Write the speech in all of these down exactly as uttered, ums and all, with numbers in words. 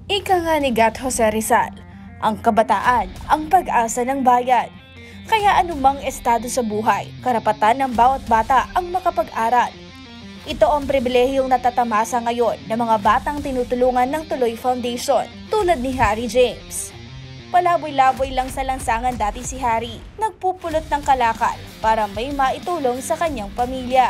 Ika nga ni Gat Jose Rizal, ang kabataan ang pag-asa ng bayan. Kaya anumang estado sa buhay, karapatan ng bawat bata ang makapag-aral. Ito ang pribilehiyong natatamasa ngayon ng mga batang tinutulungan ng Tuloy Foundation tulad ni Harry James. Palaboy-laboy lang sa lansangan dati si Harry, nagpupulot ng kalakal para may maitulong sa kanyang pamilya.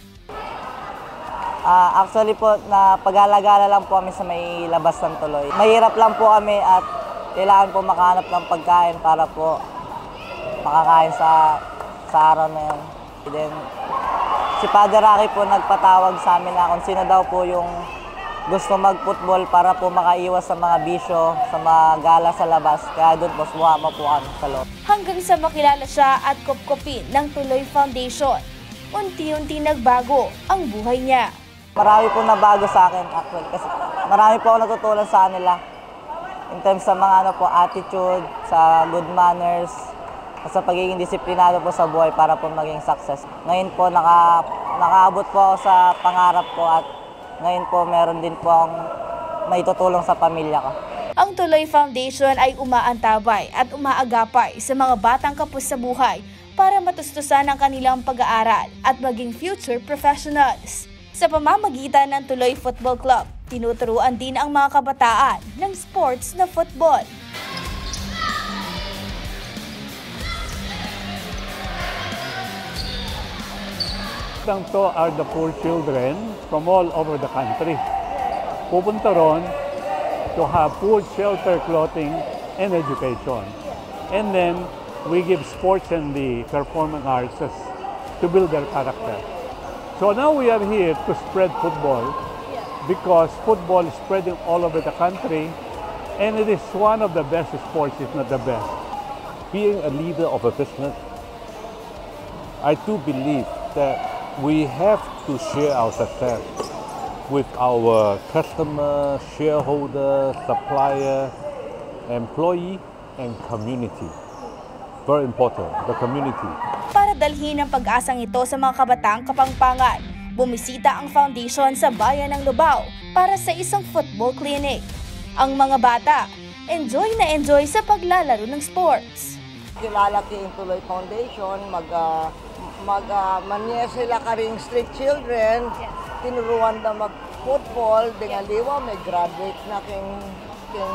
Uh, actually po, na pag-alagala lang po kami sa may labas ng tuloy. Mahirap lang po kami at kailangan po makahanap ng pagkain para po makakain sa, sa araw na yun. Then, si Father Rocky po nagpatawag sa amin na kung sino daw po yung gusto mag-football para po makaiwas sa mga bisyo, sa mga gala sa labas. Kaya doon po, sumama po kami sa loob. Hanggang sa makilala siya at kopkopin ng Tuloy Foundation, unti-unti nagbago ang buhay niya. Marami po nabago sa akin actually kasi marami po ako natutunan sa kanila in terms sa mga ano po, attitude, sa good manners, sa pagiging disiplinado po sa buhay para po maging success. Ngayon po naka, nakaabot po ako sa pangarap ko at ngayon po meron din po akong maitutulong sa pamilya ko. Ang Tuloy Foundation ay umaantabay at umaagapay sa mga batang kapos sa buhay para matustusan ang kanilang pag-aaral at maging future professionals. Sa pamamagitan ng Tuloy Football Club, tinuturuan din ang mga kabataan ng sports na football. To are the poor children from all over the country. Pupunta ron to have food, shelter, clothing, and education. And then we give sports and the performing arts to build their character. So now we are here to spread football because football is spreading all over the country and it is one of the best sports, if not the best. Being a leader of a business, I do believe that we have to share our success with our customer, shareholder, supplier, employee, and community. Very important, the community. Para dalhin ang pag-asang ito sa mga kabataang Kapampangan, bumisita ang foundation sa bayan ng Lubao para sa isang football clinic. Ang mga bata, enjoy na enjoy sa paglalaro ng sports. Kilala ki yung Tuloy Foundation, mag, uh, mag uh, manya sila ka ring street children, tinuruan na mag-football, dingaliwa, may graduate na king, king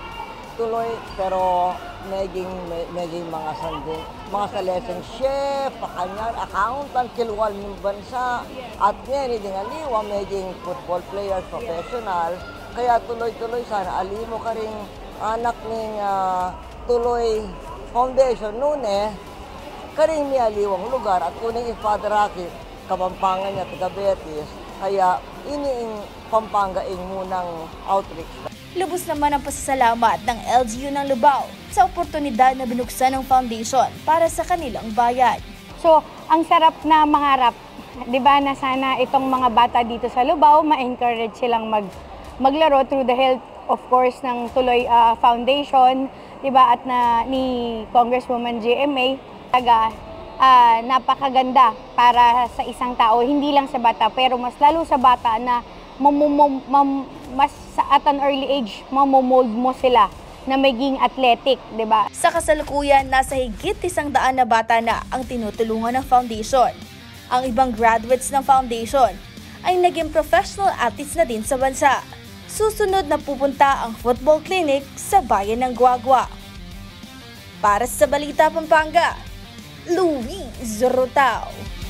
Tuloy, pero naging naging mga sandi, mga saleseng chef, pakanyan, accountant, kilwal ng bansa, at ngayon, dingaliwa, naging football player, professional, kaya tuloy-tuloy sana, alimo ka ring anak ng uh, Tuloy Foundation noon eh, karing mialiwang lugar at kuning Father Rocky, Kapampangan niya, taga Betis, kaya iniing Pampanga ing munang outreach. Lubos naman ang pasasalamat ng L G U ng Lubao sa oportunidad na binuksan ng foundation para sa kanilang bayan. So, ang sarap na mangarap, 'di ba, na sana itong mga bata dito sa Lubao ma-encourage silang mag maglaro through the help of course ng Tuloy uh, Foundation, 'di ba, at na ni Congresswoman J M A. Taga uh, napakaganda para sa isang tao, hindi lang sa bata pero mas lalo sa bata na mamumum, mam, mas at an early age mamomold mo sila na maging athletic, 'di ba? Sa kasalukuyan, nasa higit isang daan na bata na ang tinutulungan ng foundation. Ang ibang graduates ng foundation ay naging professional athletes na din sa bansa. Susunod na pupunta ang football clinic sa bayan ng Guagua. Para sa Balita Pampanga, Luis Rotao.